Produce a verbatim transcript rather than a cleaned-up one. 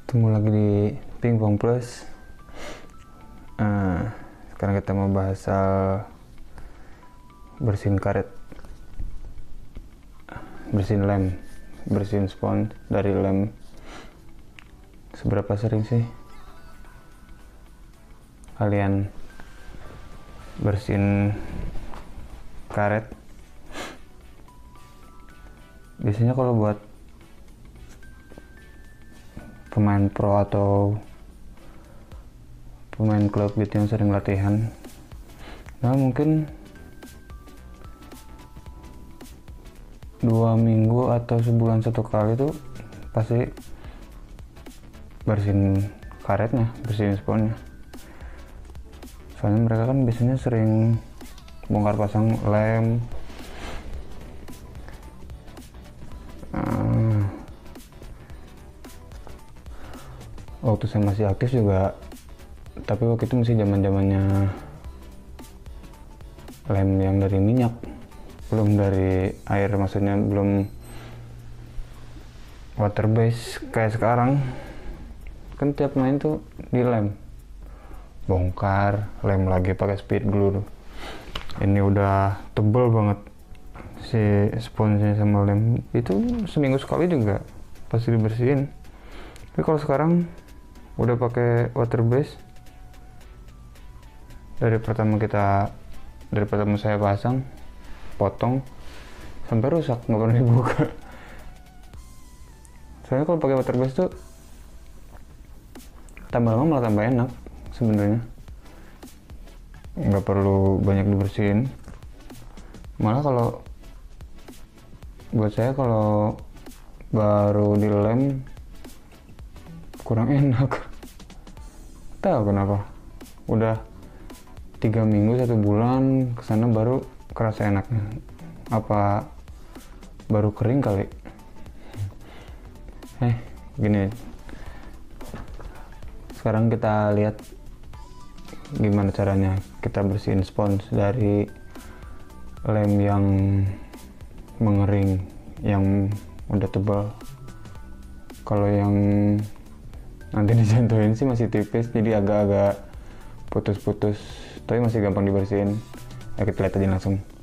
Ketemu lagi di Pingpong Plus. uh, Sekarang kita mau bahas soal bersihin karet, bersihin lem, bersihin spons dari lem. Seberapa sering sih kalian bersihin karet? Biasanya kalau buat pemain pro atau pemain klub gitu yang sering latihan, nah mungkin dua minggu atau sebulan satu kali tuh pasti bersihin karetnya, bersihin sponnya. Soalnya mereka kan biasanya sering bongkar pasang lem, uh, waktu saya masih aktif juga, tapi waktu itu masih zaman zamannya lem yang dari minyak, belum dari air, maksudnya belum water base kayak sekarang. Kan tiap main tuh di lem, bongkar lem lagi pakai speed glue. Ini udah tebel banget si sponsnya sama lem itu, seminggu sekali juga pasti dibersihin. Tapi kalau sekarang udah pakai water base, dari pertama kita dari pertama saya pasang, potong sampai rusak, nggak pernah dibuka. Soalnya kalau pakai water base tuh tambah lama malah tambah enak sebenarnya, nggak perlu banyak dibersihin. Malah kalau buat saya kalau baru dilem kurang enak. Tahu kenapa? Udah tiga minggu satu bulan kesana baru kerasa enaknya. Apa baru kering kali? Eh gini, sekarang kita lihat gimana caranya kita bersihin spons dari lem yang mengering, yang udah tebal. Kalau yang nanti dicontohin sih masih tipis, jadi agak-agak putus-putus, tapi masih gampang dibersihin. Ayo kita lihat aja langsung.